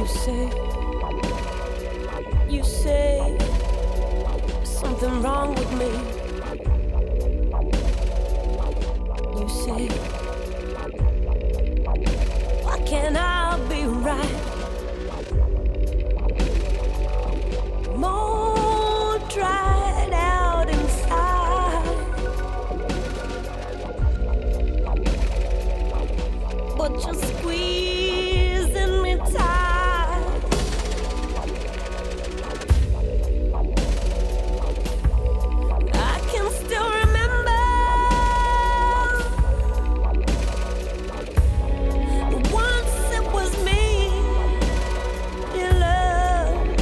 You say something wrong with me. You say, why can't I be right? More dried out inside, but you're squeezing me tight. I can still remember once it was me you loved.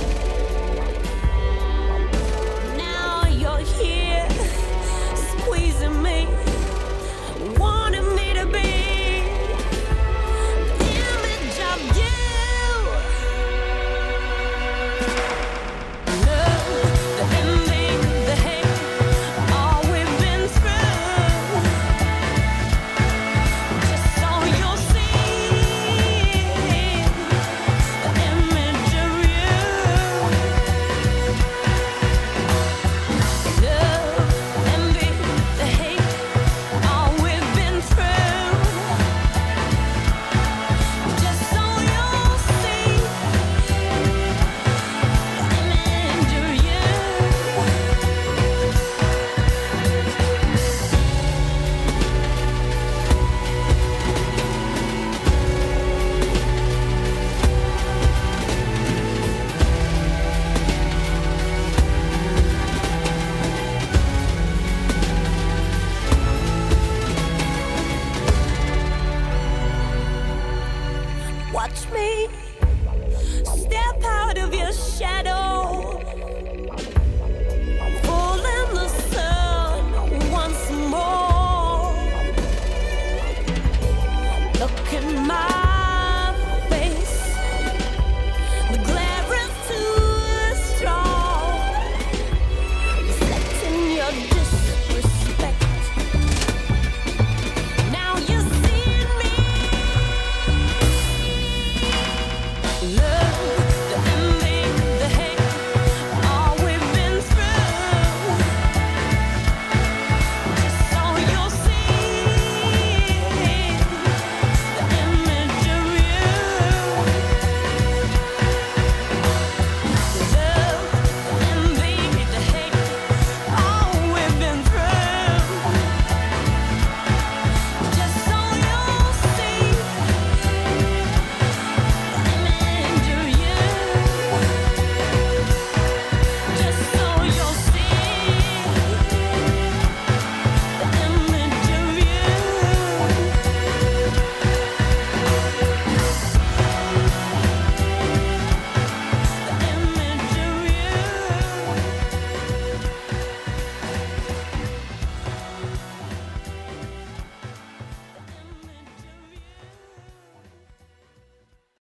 Now you're here squeezing me, wanting me to be the image of you. Love, the envy, the hate, all we've been through. Just so you'll see the image of you. Love, envy, the hate, all we've been through. Just so you'll see the image of you. Watch me step out of your shadow.